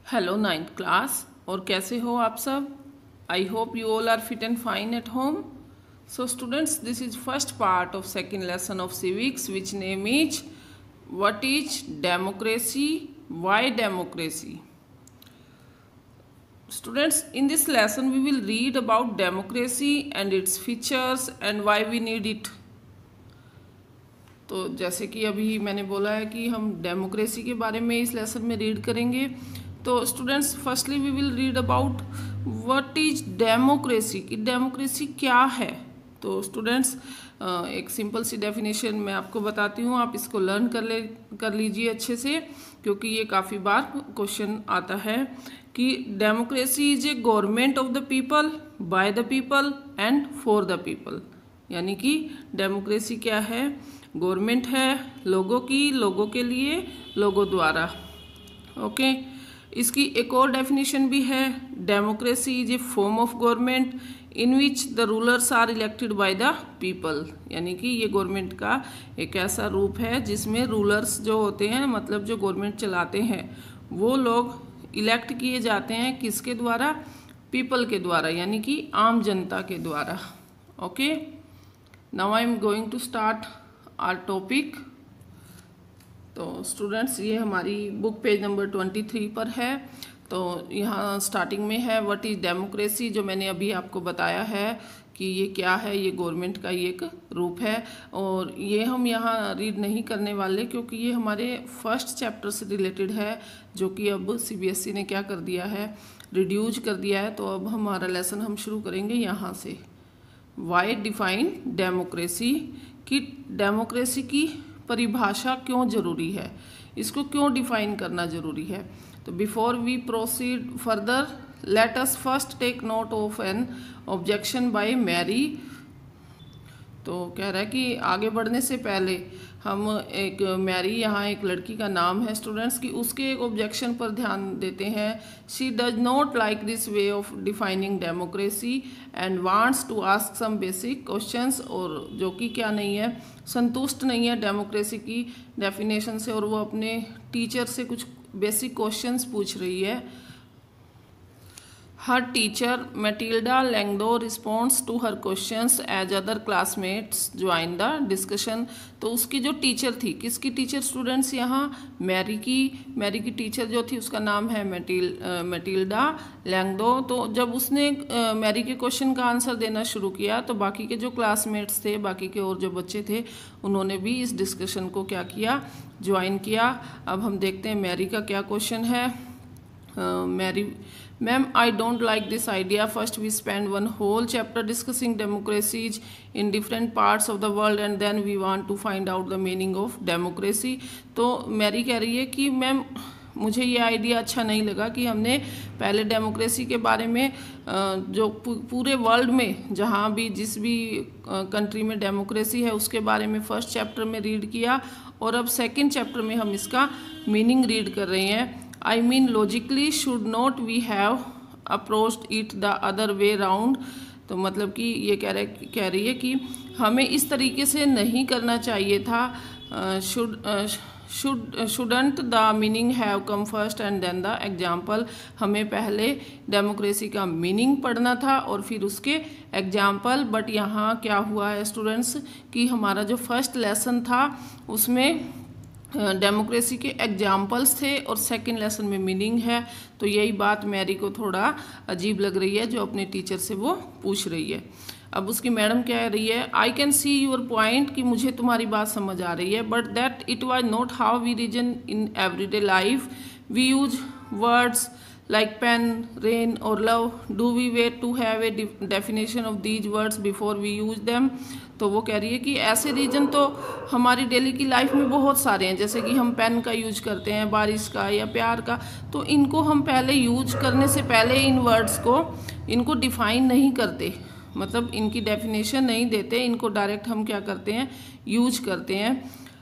Hello ninth class. और कैसे हो आप सब? I hope you all are fit and fine at home. So students, this is first part of second lesson of civics, which name is what is democracy, why democracy. Students, in this lesson we will read about democracy and its features and why we need it. तो जैसे कि अभी मैंने बोला है कि हम democracy के बारे में इस लेसन में रीड करेंगे. तो students, firstly we will read about what is democracy, कि डेमोक्रेसी क्या है. तो स्टूडेंट्स, एक सिंपल सी डेफिनेशन मैं आपको बताती हूँ, आप इसको लर्न कर लीजिए अच्छे से, क्योंकि ये काफ़ी बार क्वेश्चन आता है कि democracy is a government of the people, by the people and for the people. यानी कि डेमोक्रेसी क्या है? गवर्नमेंट है लोगों की, लोगों के लिए, लोगों द्वारा. ओके. इसकी एक और डेफिनेशन भी है. Democracy is a form of government in which the rulers are elected by the people. यानी कि ये गवर्नमेंट का एक ऐसा रूप है जिसमें रूलर्स जो होते हैं, मतलब जो गवर्नमेंट चलाते हैं, वो लोग इलेक्ट किए जाते हैं. किसके द्वारा? पीपल के द्वारा, यानी कि आम जनता के द्वारा. Okay. Now I am going to start our topic. तो स्टूडेंट्स, ये हमारी बुक पेज नंबर 23 पर है. तो यहाँ स्टार्टिंग में है व्हाट इज डेमोक्रेसी, जो मैंने अभी आपको बताया है कि ये क्या है. ये गवर्नमेंट का ही एक रूप है. और ये हम यहाँ रीड नहीं करने वाले, क्योंकि ये हमारे फर्स्ट चैप्टर से रिलेटेड है, जो कि अब सीबीएसई ने क्या कर दिया है, रिड्यूज कर दिया है. तो अब हमारा लेसन हम शुरू करेंगे यहाँ से. वाई डिफाइन डेमोक्रेसी, कि डेमोक्रेसी की परिभाषा क्यों जरूरी है, इसको क्यों डिफाइन करना जरूरी है. तो before we proceed further, let us first take note of an objection by Mary. तो कह रहा है कि आगे बढ़ने से पहले हम एक मैरी, यहाँ एक लड़की का नाम है स्टूडेंट्स, की उसके एक ऑब्जेक्शन पर ध्यान देते हैं. She does not like this way of defining democracy and wants to ask some basic questions. और जो कि क्या नहीं है, संतुष्ट नहीं है डेमोक्रेसी की डेफिनेशन से, और वो अपने टीचर से कुछ बेसिक क्वेश्चंस पूछ रही है. Her teacher Matilda Langdo responds to her questions as other classmates join the discussion. तो उसकी जो टीचर थी, किसकी टीचर स्टूडेंट्स? यहाँ मैरी की टीचर जो थी उसका नाम है मैटिल्डा लैंगडो. तो जब उसने मैरी के क्वेश्चन का आंसर देना शुरू किया, तो बाकी के जो क्लासमेट्स थे, बाकी के और जो बच्चे थे, उन्होंने भी इस डिस्कशन को क्या किया, ज्वाइन किया. अब हम देखते हैं मैरी का क्या क्वेश्चन है. Mary, ma'am, I don't like this idea. First we spend one whole chapter discussing democracies in different parts of the world and then we want to find out the meaning of democracy. तो Mary कह रही है कि ma'am, मुझे ये idea अच्छा नहीं लगा कि हमने पहले डेमोक्रेसी के बारे में जो पूरे वर्ल्ड में जहाँ भी जिस भी कंट्री में डेमोक्रेसी है उसके बारे में फर्स्ट चैप्टर में रीड किया, और अब सेकंड चैप्टर में हम इसका मीनिंग रीड कर रहे हैं. I mean logically should not we have approached it the other way round. तो मतलब कि ये कह रही है कि हमें इस तरीके से नहीं करना चाहिए था. shouldn't the meaning have come first and then the example. हमें पहले डेमोक्रेसी का मीनिंग पढ़ना था और फिर उसके एग्जाम्पल. बट यहाँ क्या हुआ है स्टूडेंट्स, कि हमारा जो फर्स्ट लेसन था उसमें डेमोक्रेसी के एग्जाम्पल्स थे और सेकंड लेसन में मीनिंग है. तो यही बात मैरी को थोड़ा अजीब लग रही है, जो अपने टीचर से वो पूछ रही है. अब उसकी मैडम कह रही है, I can see your point, कि मुझे तुम्हारी बात समझ आ रही है, but that it was not how we reason in everyday life. We use words like pen, rain or love. Do we wait to have a definition of these words before we use them? तो वो कह रही है कि ऐसे reason तो हमारी daily की लाइफ में बहुत सारे हैं, जैसे कि हम पेन का यूज करते हैं, बारिश का या प्यार का. तो इनको हम पहले यूज करने से पहले इन वर्ड्स को, इनको डिफाइन नहीं करते, मतलब इनकी डेफिनेशन नहीं देते, इनको डायरेक्ट हम क्या करते हैं, यूज करते हैं.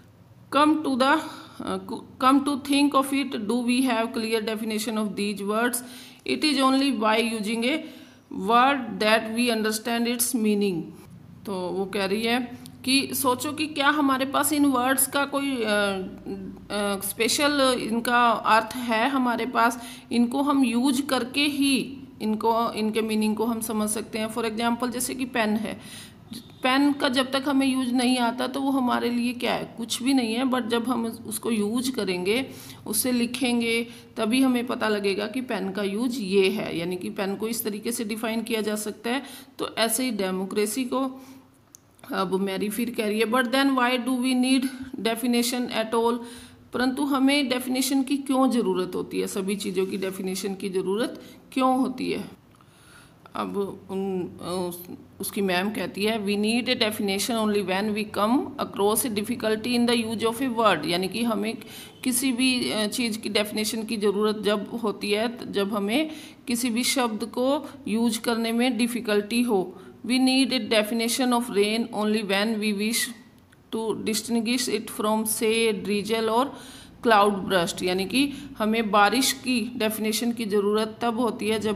Come to think of it, do we have clear definition of these words? It is only by using a word that we understand its meaning. तो वो कह रही है कि सोचो कि क्या हमारे पास इन वर्ड्स का कोई स्पेशल इनका अर्थ है हमारे पास, इनको हम यूज करके ही इनके मीनिंग को हम समझ सकते हैं। फॉर एग्जांपल जैसे कि पेन है, पेन का जब तक हमें यूज नहीं आता तो वो हमारे लिए क्या है, कुछ भी नहीं है, बट जब हम उसको यूज करेंगे, उससे लिखेंगे, तभी हमें पता लगेगा कि पेन का यूज ये है, यानी कि पेन को इस तरीके से डिफाइन किया जा सकता है। तो ऐसे ही डेमोक्रेसी को अब मैरी फिर कह रही है, but then why do we need definition at all, परंतु हमें डेफिनेशन की क्यों ज़रूरत होती है, सभी चीज़ों की डेफिनेशन की ज़रूरत क्यों होती है। अब उसकी मैम कहती है, we need a definition only when we come across a difficulty in the use of a word, यानी कि हमें किसी भी चीज़ की डेफिनेशन की ज़रूरत जब होती है जब हमें किसी भी शब्द को यूज करने में डिफ़िकल्टी हो। We need a definition of rain only when we wish to distinguish it from say drizzle और क्लाउड ब्रस्ट, यानी कि हमें बारिश की डेफिनेशन की ज़रूरत तब होती है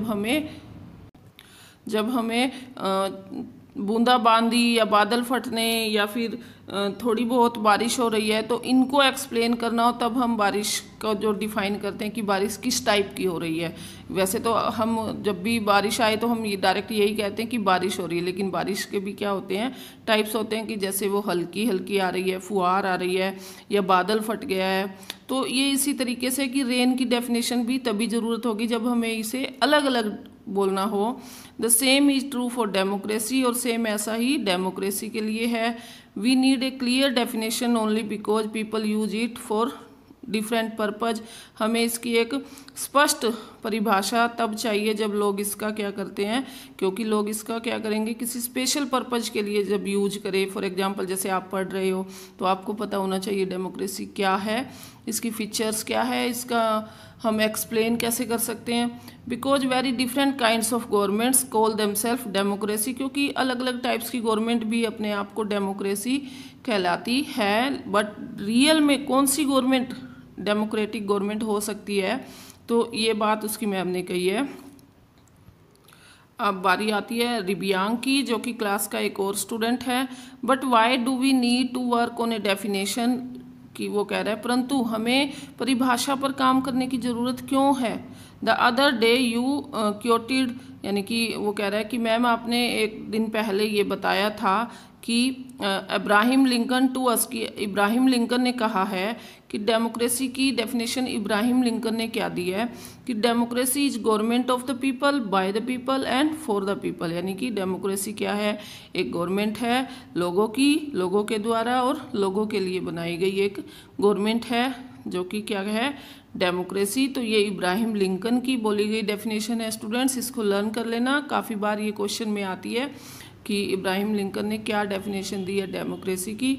जब हमें बूंदाबांदी या बादल फटने या फिर थोड़ी बहुत बारिश हो रही है तो इनको एक्सप्लेन करना हो, तब हम बारिश का जो डिफाइन करते हैं कि बारिश किस टाइप की हो रही है। वैसे तो हम जब भी बारिश आए तो हम ये डायरेक्ट यही कहते हैं कि बारिश हो रही है, लेकिन बारिश के भी क्या होते हैं, टाइप्स होते हैं कि जैसे वो हल्की हल्की आ रही है, फुहार आ रही है, या बादल फट गया है। तो ये इसी तरीके से कि रेन की डेफिनेशन भी तभी ज़रूरत होगी जब हमें इसे अलग अलग बोलना हो। The same is true for democracy, और सेम ऐसा ही डेमोक्रेसी के लिए है। We need a clear definition only because people use it for different purpose, हमें इसकी एक स्पष्ट परिभाषा तब चाहिए जब लोग इसका क्या करते हैं, क्योंकि लोग इसका क्या करेंगे, किसी स्पेशल पर्पज के लिए जब यूज करें। फॉर एग्जांपल जैसे आप पढ़ रहे हो तो आपको पता होना चाहिए डेमोक्रेसी क्या है, इसकी फीचर्स क्या है, इसका हम एक्सप्लेन कैसे कर सकते हैं। Because very different kinds of governments call themselves democracy, क्योंकि अलग अलग टाइप्स की गवर्नमेंट भी अपने आप को डेमोक्रेसी कहलाती है, बट रियल में कौन सी गवर्नमेंट डेमोक्रेटिक गवर्नमेंट हो सकती है, तो ये बात उसकी मैम ने कही है। अब बारी आती है रिबियांग की, जो कि क्लास का एक और स्टूडेंट है। But why do we need to work on a definition, कि वो कह रहा है परंतु हमें परिभाषा पर काम करने की ज़रूरत क्यों है। The other day you quoted, यानी कि वो कह रहा है कि मैम आपने एक दिन पहले ये बताया था कि इब्राहिम लिंकन टू अस, की इब्राहिम लिंकन ने कहा है कि डेमोक्रेसी की डेफिनेशन इब्राहिम लिंकन ने क्या दी है कि democracy is government of the people, by the people and for the people, यानी कि डेमोक्रेसी क्या है, एक गवर्नमेंट है लोगों की, लोगों के द्वारा और लोगों के लिए बनाई गई एक गवर्नमेंट है जो कि क्या है, डेमोक्रेसी। तो ये इब्राहिम लिंकन की बोली गई डेफिनेशन है। स्टूडेंट्स इसको लर्न कर लेना, काफ़ी बार ये क्वेश्चन में आती है कि इब्राहिम लिंकन ने क्या डेफिनेशन दी है डेमोक्रेसी की।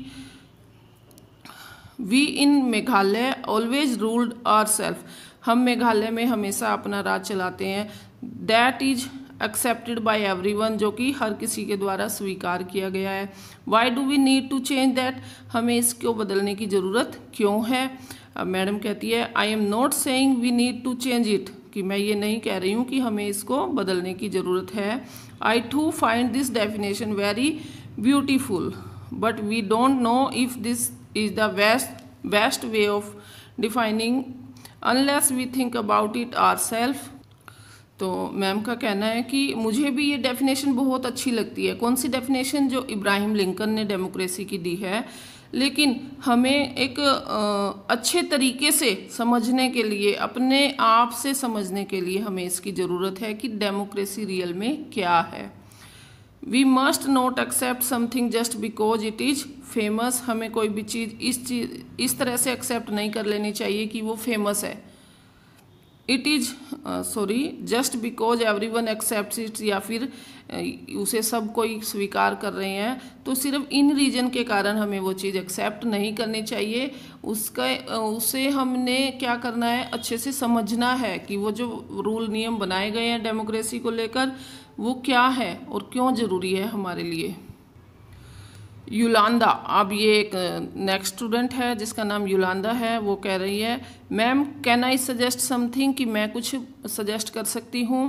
We in Meghalaya always ruled ourselves, हम मेघालय में हमेशा अपना राज चलाते हैं। That is accepted by everyone, जो कि हर किसी के द्वारा स्वीकार किया गया है। Why do we need to change that, हमें इसको बदलने की ज़रूरत क्यों है। अब मैडम कहती है I am not saying we need to change it, कि मैं ये नहीं कह रही हूँ कि हमें इसको बदलने की ज़रूरत है। I too find this definition very beautiful, but we don't know if this is the best way of defining unless we think about it ourselves. तो मैम का कहना है कि मुझे भी ये डेफिनेशन बहुत अच्छी लगती है। कौन सी डेफिनेशन, जो इब्राहिम लिंकन ने डेमोक्रेसी की दी है, लेकिन हमें एक अच्छे तरीके से समझने के लिए, अपने आप से समझने के लिए हमें इसकी ज़रूरत है कि डेमोक्रेसी रियल में क्या है। We must not accept something just because it is famous, हमें कोई भी चीज़ इस तरह से एक्सेप्ट नहीं कर लेनी चाहिए कि वो फेमस है। It is just because everyone accepts it, या फिर उसे सब कोई स्वीकार कर रहे हैं, तो सिर्फ इन रीजन के कारण हमें वो चीज़ एक्सेप्ट नहीं करनी चाहिए। उसे हमने क्या करना है, अच्छे से समझना है कि वो जो रूल नियम बनाए गए हैं डेमोक्रेसी को लेकर वो क्या है और क्यों ज़रूरी है हमारे लिए। युलांदा, अब ये एक नेक्स्ट स्टूडेंट है जिसका नाम युलांदा है। वो कह रही है ma'am can I suggest something, कि मैं कुछ सजेस्ट कर सकती हूँ।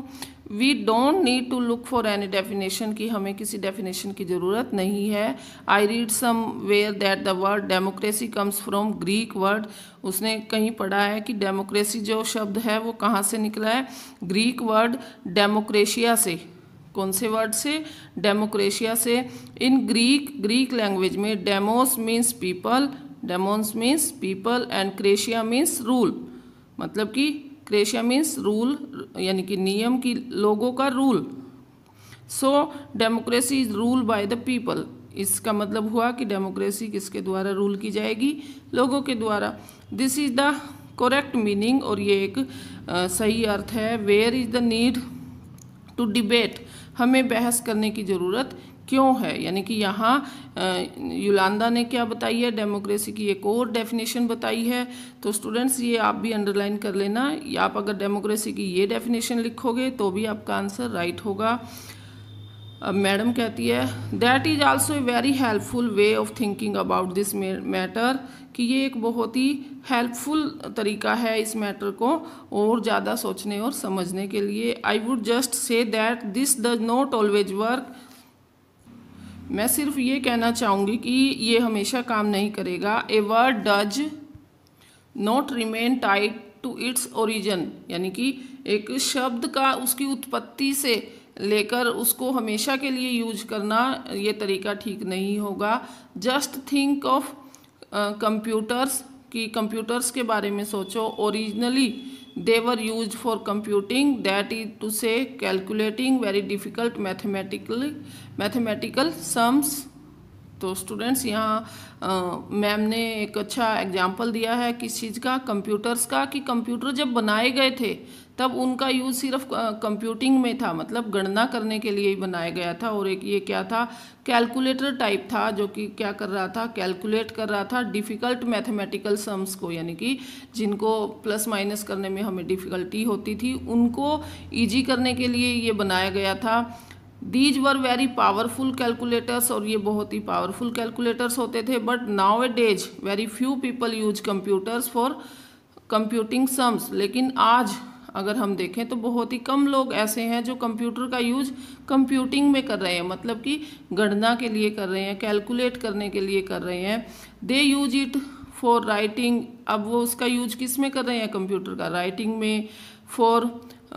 We don't need to look for any definition, कि हमें किसी डेफिनेशन की ज़रूरत नहीं है। I read somewhere that the word democracy comes from Greek word, उसने कहीं पढ़ा है कि डेमोक्रेसी जो शब्द है वो कहाँ से निकला है, ग्रीक वर्ड डेमोक्रेशिया से। कौन से वर्ड से, डेमोक्रेशिया से। इन ग्रीक लैंग्वेज में demos means people, demos means people and kratia means rule, मतलब कि क्रेशिया मीन्स रूल, यानी कि नियम, की लोगों का rule. So democracy is rule by the people, इसका मतलब हुआ कि डेमोक्रेसी किसके द्वारा रूल की जाएगी, लोगों के द्वारा। This is the correct meaning, और ये एक सही अर्थ है। Where is the need to debate, हमें बहस करने की ज़रूरत क्यों है, यानी कि यहाँ युलांदा ने क्या बताई है, डेमोक्रेसी की एक और डेफिनेशन बताई है। तो स्टूडेंट्स ये आप भी अंडरलाइन कर लेना, आप अगर डेमोक्रेसी की ये डेफिनेशन लिखोगे तो भी आपका आंसर राइट होगा। अब मैडम कहती है that is also a very helpful way of thinking about this matter, कि ये एक बहुत ही हेल्पफुल तरीका है इस मैटर को और ज़्यादा सोचने और समझने के लिए। I would just say that this does not always work, मैं सिर्फ ये कहना चाहूँगी कि ये हमेशा काम नहीं करेगा। A word does not remain tied to its origin, यानी कि एक शब्द का उसकी उत्पत्ति से लेकर उसको हमेशा के लिए यूज करना, ये तरीका ठीक नहीं होगा। जस्ट थिंक ऑफ कंप्यूटर्स, कि कंप्यूटर्स के बारे में सोचो। Originally they were use for computing, that is to say calculating very difficult mathematical sums. तो स्टूडेंट्स यहाँ मैम ने एक अच्छा एग्जाम्पल दिया है किस चीज़ का, कंप्यूटर्स का, कि कंप्यूटर जब बनाए गए थे तब उनका यूज़ सिर्फ कंप्यूटिंग में था, मतलब गणना करने के लिए ही बनाया गया था। और एक ये क्या था, कैलकुलेटर टाइप था, जो कि क्या कर रहा था, कैलकुलेट कर रहा था डिफ़िकल्ट मैथमेटिकल सम्स को, यानी कि जिनको प्लस माइनस करने में हमें डिफ़िकल्टी होती थी उनको ईजी करने के लिए ये बनाया गया था। These were very powerful calculators, और ये बहुत ही पावरफुल कैलकुलेटर्स होते थे। But nowadays very few people use computers for computing sums, लेकिन आज अगर हम देखें तो बहुत ही कम लोग ऐसे हैं जो कंप्यूटर का यूज कंप्यूटिंग में कर रहे हैं, मतलब कि गणना के लिए कर रहे हैं, कैलकुलेट करने के लिए कर रहे हैं। They use it for writing, अब वो उसका यूज किस में कर रहे हैं, कंप्यूटर का, राइटिंग में। फॉर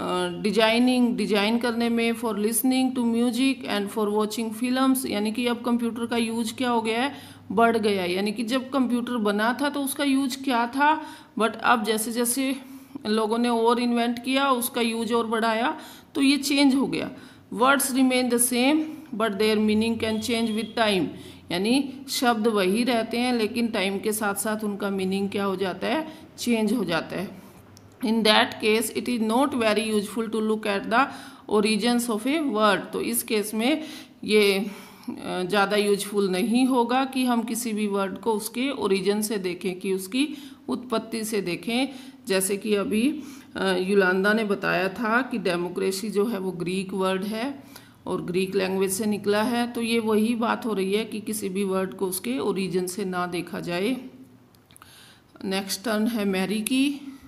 डिजाइन करने में। For listening to music and for watching films, यानी कि अब कंप्यूटर का यूज क्या हो गया है, बढ़ गया है। यानी कि जब कंप्यूटर बना था तो उसका यूज क्या था, बट अब जैसे जैसे लोगों ने और इन्वेंट किया, उसका यूज और बढ़ाया, तो ये चेंज हो गया। Words remain the same but their meaning can change with time, यानी शब्द वही रहते हैं लेकिन टाइम के साथ साथ उनका मीनिंग क्या हो जाता है, चेंज हो जाता है। In that case it is not very useful to look at the origins of a word, तो इस केस में ये ज़्यादा यूजफुल नहीं होगा कि हम किसी भी वर्ड को उसके ओरिजिन से देखें, कि उसकी उत्पत्ति से देखें। जैसे कि अभी युलांदा ने बताया था कि डेमोक्रेसी जो है वो ग्रीक वर्ड है और ग्रीक लैंग्वेज से निकला है, तो ये वही बात हो रही है कि किसी भी वर्ड को उसके ओरिजिन से ना देखा जाए। नेक्स्ट टर्न है मैरी की।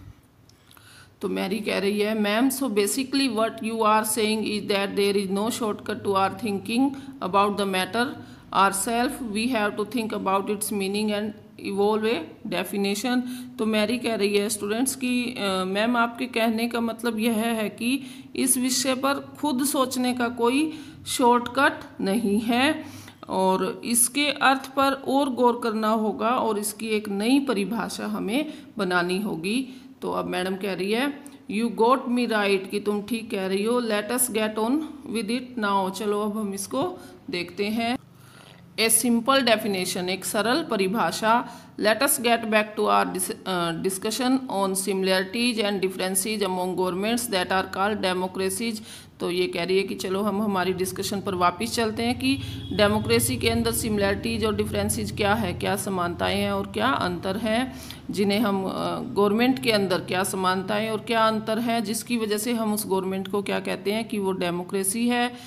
तो मैरी कह रही है ma'am, so basically what you are saying is that there is no shortcut to our thinking about the matter ourselves, we have to think about its meaning and evolve a definition. तो Mary कह रही है students की ma'am आपके कहने का मतलब यह है कि इस विषय पर खुद सोचने का कोई शॉर्टकट नहीं है और इसके अर्थ पर और गौर करना होगा और इसकी एक नई परिभाषा हमें बनानी होगी। तो अब मैडम कह रही है यू गोट मी राइट, कि तुम ठीक कह रही हो। Let us get on with it now, चलो अब हम इसको देखते हैं। ए सिंपल डेफिनेशन, एक सरल परिभाषा। Let us get back to our discussion on similarities and differences among governments that are called democracies. तो ये कह रही है कि चलो हम हमारी डिस्कशन पर वापस चलते हैं कि डेमोक्रेसी के अंदर सिमिलरिटीज और डिफरेंसेस क्या है, क्या समानताएं हैं और क्या अंतर हैं, जिन्हें हम गवर्नमेंट के अंदर क्या समानताएं और क्या अंतर है, जिसकी वजह से हम उस गवर्नमेंट को क्या कहते हैं कि वो डेमोक्रेसी है।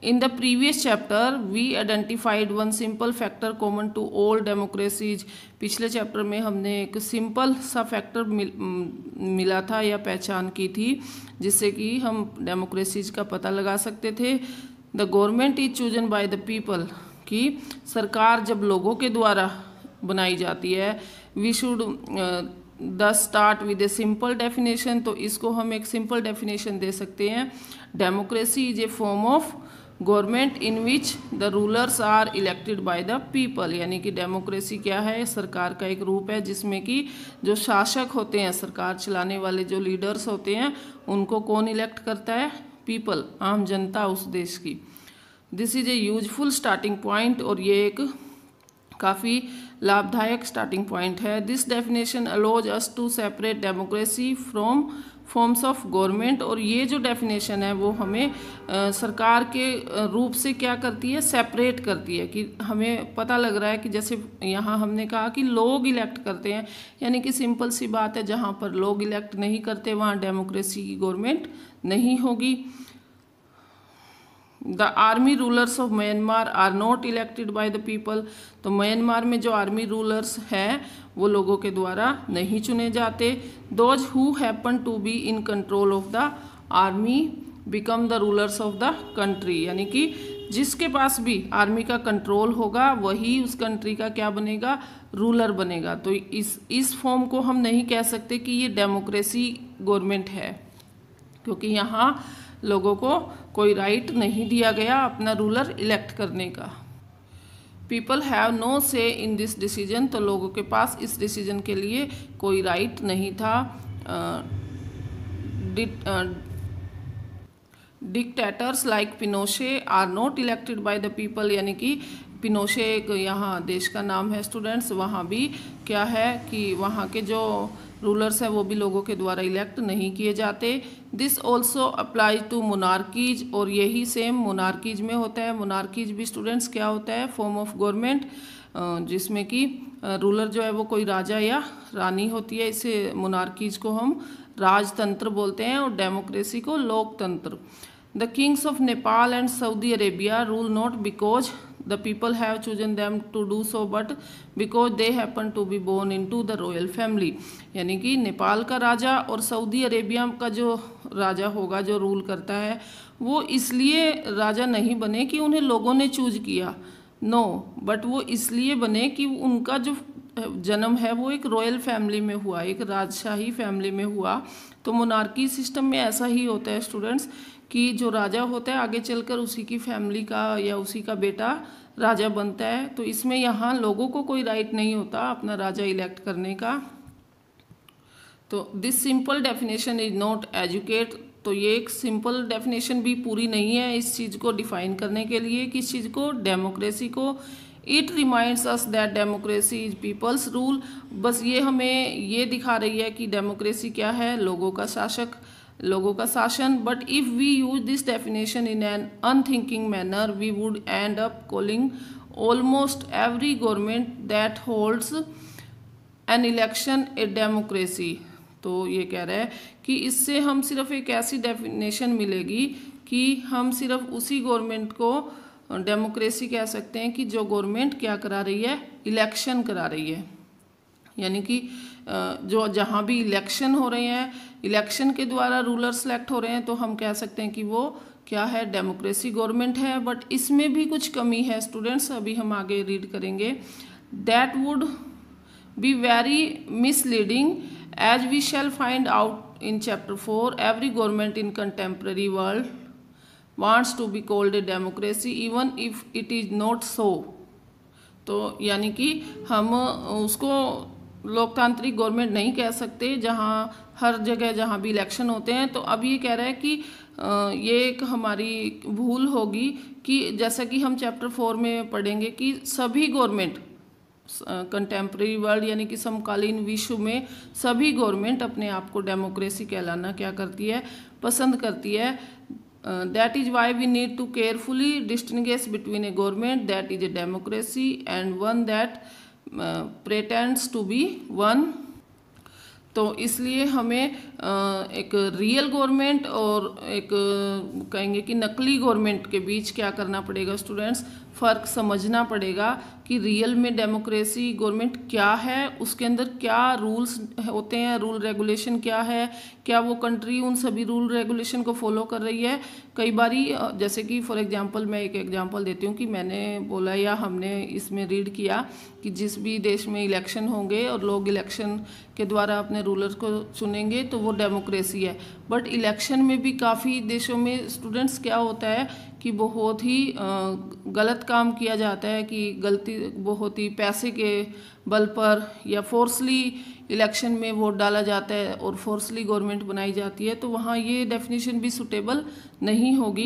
In the previous chapter we identified one simple factor common to all democracies. पिछले चैप्टर में हमने एक सिंपल सा फैक्टर मिला था या पहचान की थी जिससे कि हम डेमोक्रेसीज का पता लगा सकते थे. The government is chosen by the people, कि सरकार जब लोगों के द्वारा बनाई जाती है. We should the start with a simple definition. तो इसको हम एक सिंपल डेफिनेशन दे सकते हैं. Democracy is a form of government in which the rulers are elected by the people. यानी कि डेमोक्रेसी क्या है? सरकार का एक रूप है जिसमें कि जो शासक होते हैं, सरकार चलाने वाले जो लीडर्स होते हैं, उनको कौन इलेक्ट करता है? पीपल, आम जनता उस देश की. This is a useful starting point, और ये एक काफ़ी लाभदायक स्टार्टिंग पॉइंट है. This definition allows us to separate democracy from forms of government. और ये जो डेफिनेशन है वो हमें सरकार के रूप से क्या करती है? सेपरेट करती है. कि हमें पता लग रहा है कि जैसे यहाँ हमने कहा कि लोग इलेक्ट करते हैं, यानी कि सिंपल सी बात है, जहाँ पर लोग इलेक्ट नहीं करते वहाँ डेमोक्रेसी की गवर्नमेंट नहीं होगी. The army rulers of Myanmar are not elected by the people. तो म्यांमार में जो आर्मी रूलर्स हैं वो लोगों के द्वारा नहीं चुने जाते. Those who happen to be in control of the army become the rulers of the country. यानी कि जिसके पास भी आर्मी का कंट्रोल होगा वही उस कंट्री का क्या बनेगा? रूलर बनेगा. तो इस फॉर्म को हम नहीं कह सकते कि ये डेमोक्रेसी गवर्नमेंट है, क्योंकि यहाँ लोगों को कोई राइट नहीं दिया गया अपना रूलर इलेक्ट करने का. पीपल हैव नो से इन दिस डिसीजन. तो लोगों के पास इस डिसीजन के लिए कोई राइट नहीं था. Dictators like Pinochet are not elected by the people. यानी कि पिनोशे एक यहाँ देश का नाम है स्टूडेंट्स. वहाँ भी क्या है कि वहाँ के जो रूलर्स हैं वो भी लोगों के द्वारा इलेक्ट नहीं किए जाते. This also apply to monarchies. और यही सेम मोनार्कीज में होता है. मोनार्कीज भी स्टूडेंट्स क्या होता है? फॉर्म ऑफ गवर्नमेंट, जिसमें कि रूलर जो है वो कोई राजा या रानी होती है. इसे मोनार्कीज को हम राजतंत्र बोलते हैं और डेमोक्रेसी को लोकतंत्र. The kings of Nepal and Saudi Arabia rule not because the people have chosen them to do so but because they happen to be born into the royal family. यानी कि नेपाल का राजा और सऊदी अरेबिया का जो राजा होगा जो रूल करता है वो इसलिए राजा नहीं बने कि उन्हें लोगों ने चूज किया, नो, बट वो इसलिए बने कि उनका जो जन्म है वो एक रॉयल फैमिली में हुआ, एक राजशाही फैमिली में हुआ. तो मोनार्की सिस्टम में ऐसा ही होता है स्टूडेंट्स कि जो राजा होता है आगे चलकर उसी की फैमिली का या उसी का बेटा राजा बनता है. तो इसमें यहाँ लोगों को कोई राइट नहीं होता अपना राजा इलेक्ट करने का. तो this simple definition is not adequate. तो ये एक सिंपल डेफिनेशन भी पूरी नहीं है इस चीज़ को डिफाइन करने के लिए, किस चीज़ को? डेमोक्रेसी को. It reminds us that democracy is people's rule. बस ये हमें ये दिखा रही है कि डेमोक्रेसी क्या है? लोगों का शासक, लोगों का शासन. But if we use this definition in an unthinking manner we would end up calling almost every government that holds an election a democracy. तो ये कह रहा है कि इससे हम सिर्फ एक ऐसी डेफिनेशन मिलेगी कि हम सिर्फ उसी गवर्नमेंट को डेमोक्रेसी कह सकते हैं कि जो गवर्नमेंट क्या करा रही है? इलेक्शन करा रही है. यानी कि जो जहाँ भी इलेक्शन हो रहे हैं, इलेक्शन के द्वारा रूलर सेलेक्ट हो रहे हैं, तो हम कह सकते हैं कि वो क्या है? डेमोक्रेसी गवर्नमेंट है. बट इसमें भी कुछ कमी है स्टूडेंट्स, अभी हम आगे रीड करेंगे. That would be very misleading as we shall find out in chapter 4. Every government in contemporary world wants to be called a democracy even if it is not so. तो यानी कि हम उसको लोकतांत्रिक गवर्नमेंट नहीं कह सकते जहाँ हर जगह जहाँ भी इलेक्शन होते हैं. तो अब ये कह रहा है कि ये एक हमारी भूल होगी कि जैसा कि हम चैप्टर 4 में पढ़ेंगे कि सभी गवर्नमेंट कंटेम्प्रेरी वर्ल्ड यानी कि समकालीन विश्व में सभी गवर्नमेंट अपने आप को डेमोक्रेसी कहलाना क्या करती है? पसंद करती है. That is why we need to carefully distinguish between a government that is a democracy and one that pretends to be one. तो इसलिए हमें एक रियल गवर्नमेंट और एक कहेंगे कि नकली गवर्नमेंट के बीच क्या करना पड़ेगा स्टूडेंट्स, फ़र्क समझना पड़ेगा कि रियल में डेमोक्रेसी गवर्नमेंट क्या है, उसके अंदर क्या रूल्स होते हैं, रूल रेगुलेशन क्या है, क्या वो कंट्री उन सभी रूल रेगुलेशन को फॉलो कर रही है। कई बारी जैसे कि फॉर एग्जांपल मैं एक एग्जांपल देती हूँ कि मैंने बोला या हमने इसमें रीड किया कि जिस भी देश में इलेक्शन होंगे और लोग इलेक्शन के द्वारा अपने रूलर को चुनेंगे तो वो डेमोक्रेसी है। बट इलेक्शन में भी काफ़ी देशों में स्टूडेंट्स क्या होता है कि बहुत ही गलत काम किया जाता है, कि गलती बहुत ही पैसे के बल पर या फोर्सली इलेक्शन में वोट डाला जाता है और फोर्सली गवर्नमेंट बनाई जाती है, तो वहाँ ये डेफिनेशन भी सुटेबल नहीं होगी।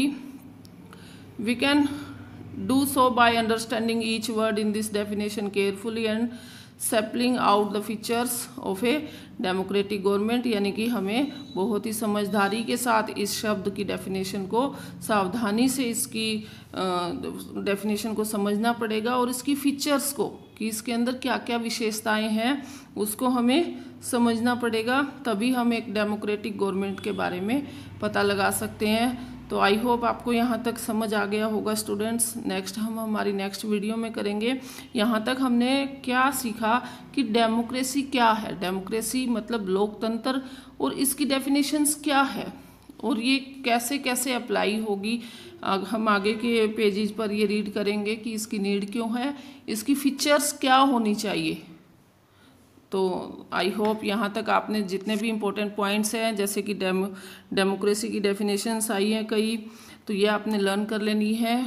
We can do so by understanding each word in this definition carefully and separating out the features of a democratic government, यानी कि हमें बहुत ही समझदारी के साथ इस शब्द की डेफिनेशन को सावधानी से इसकी डेफिनेशन को समझना पड़ेगा और इसकी फीचर्स को कि इसके अंदर क्या क्या विशेषताएं हैं उसको हमें समझना पड़ेगा, तभी हम एक डेमोक्रेटिक गवर्नमेंट के बारे में पता लगा सकते हैं। तो आई होप आपको यहाँ तक समझ आ गया होगा स्टूडेंट्स। नेक्स्ट हम हमारी नेक्स्ट वीडियो में करेंगे। यहाँ तक हमने क्या सीखा कि डेमोक्रेसी क्या है, डेमोक्रेसी मतलब लोकतंत्र, और इसकी डेफिनेशंस क्या है और ये कैसे कैसे अप्लाई होगी। हम आगे के पेजेस पर ये रीड करेंगे कि इसकी नीड क्यों है, इसकी फीचर्स क्या होनी चाहिए। तो आई होप यहाँ तक आपने जितने भी इम्पोर्टेंट पॉइंट्स हैं जैसे कि डेमोक्रेसी की डेफिनेशंस आई हैं कई, तो ये आपने लर्न कर लेनी है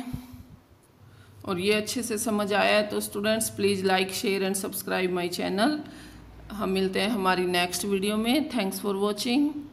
और ये अच्छे से समझ आया है। तो students please like share and subscribe my channel. हम मिलते हैं हमारी नेक्स्ट वीडियो में। Thanks for watching.